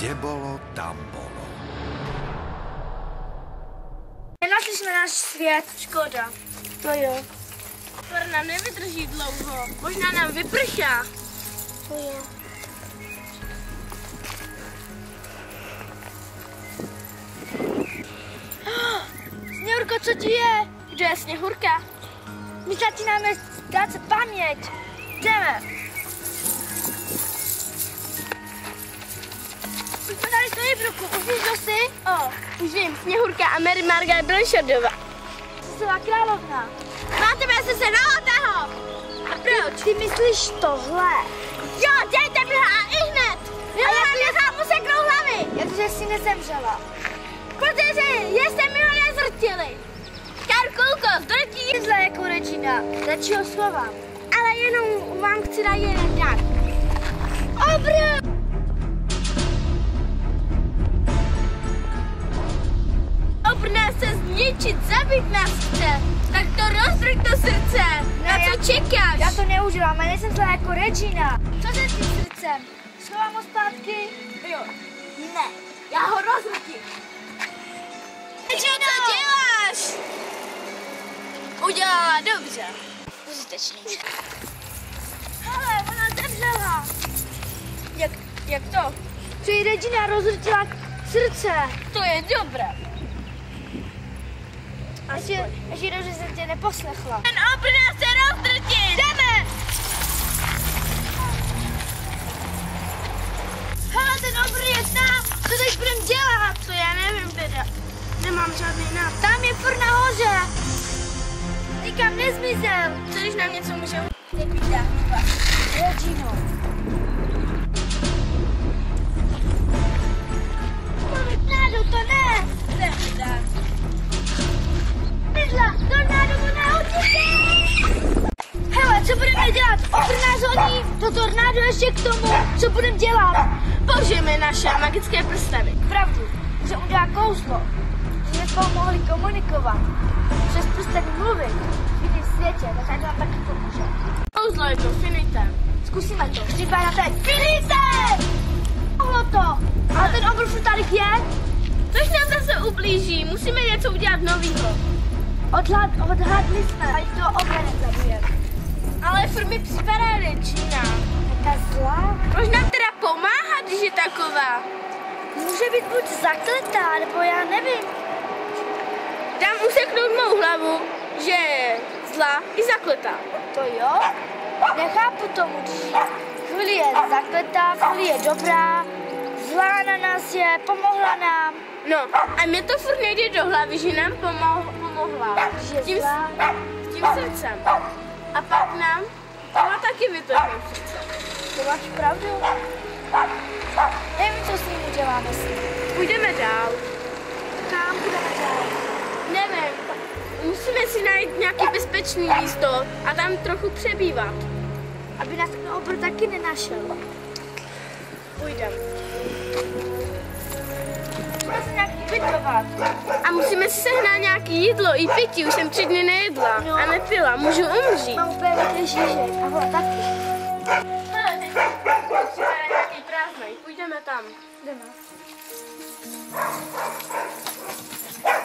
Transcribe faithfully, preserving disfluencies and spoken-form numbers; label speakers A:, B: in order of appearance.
A: Kde bolo, tam bolo.
B: Nenašli jsme náš svět. Škoda.
C: To jo.
B: Skoro nám nevydrží dlouho. Možná nám vypršá.
C: To jo.
B: Sněhurko, co ti je? Kdo je Sněhurka?
C: My začínáme ztrácet paměť.
B: Jdeme.
C: Už jsme dali stojí v ruku. Už víš, kdo jsi?
B: O, už vím. Sněhurka a Mary Margaret Blanchardová.
C: Celá královna.
B: Máte mě se známého. A proč?
C: Ty myslíš tohle?
B: Jo, dejte mi ho a i hned. Jo, já nechám mu seknout hlavy.
C: Jakože jsi nezemřela.
B: Protože jste mi ho nezrtili. Karkulko, zdrtí.
C: Zle jako Regina. Radši ho schovám.
B: Ale jenom vám chci dát jeden dát. Obr! Obr nás chce zničit, zabít nás chce. Tak to rozdrť to srdce. Na
C: Ne,
B: co čekáš?
C: Já to neudělám, já nejsem zle jako Regina. Co se s tím srdcem? Schovám ho zpátky?
B: Jo. Ne, já ho rozrtím. Regina, co děláš? Udělala dobře.
C: Užitečný. Hele, ona zemřela.
B: Jak, jak to?
C: Že jí Regina rozrtila srdce.
B: To je dobré.
C: Ještě, ještě dobře jsem tě neposlechla.
B: Ten obr nás chce rozdrtit. Jdeme.
C: Hele, ten obr je tam. Co teď budeme dělat?
B: To já nevím teda. Nemám žádný nápad.
C: Tam je furt nahoře. Nikam nezmizel.
B: Co když nám něco může udělat? Dáhnuba.
C: Regino. Tornádo, to ne.
B: Nevydá.
C: Mydla, tornádo, to neutíkej. Hele, co budeme dělat? Obr nás honí, to tornádo ještě k tomu. Co budeme dělat?
B: Použijeme naše magické prsteny.
C: Pravdu, že udělá kouzlo. Že jsme spolu mohli komunikovat. Přes prsteny mluvit. V jiném světě, tak ať nám taky pomůže.
B: Kouzlo je to finité.
C: Zkusíme to. Říká na teď. Finite! Mohlo to. Ale ten obr furt tady je.
B: Což nám zase ublíží. Musíme něco udělat novýho.
C: Odhad, odhadli jsme. Ať toho obra nezabijeme.
B: Ale furt mi připadá Regina.
C: Taká zlá.
B: Proč nám teda pomáhat, když je taková?
C: Může být buď zakletá, nebo já nevím.
B: Dám useknout mou hlavu, že je zlá i zakletá.
C: To jo? Nechápu tomu, když chvíli je zakletá, chvíli je dobrá, zlá na nás je, pomohla nám.
B: No, a mě to furt nejde do hlavy, že nám pomoh, pomohla.
C: Když je
B: Tím,
C: zlá.
B: tím srdcem. A pak nám ona taky vytrhne srdce.
C: To máš pravdu? Nevím, co s ním uděláme s ním.
B: Půjdeme dál.
C: Kam budeme dál?
B: Nevím. Musíme si najít nějaké bezpečné místo a tam trochu přebývat.
C: Aby nás ten obr taky nenašel.
B: Půjdeme.
C: Musíme se nějak ubytovat.
B: A musíme si sehnat nějaké jídlo i pití. Už jsem tři dny nejedla
C: No.
B: a nepila. Můžu umřít.
C: Mám úplně vytrý žížek a ona taky.
B: Hele, teď připadá nějaký prázdnej. Půjdeme tam.
C: Jdeme.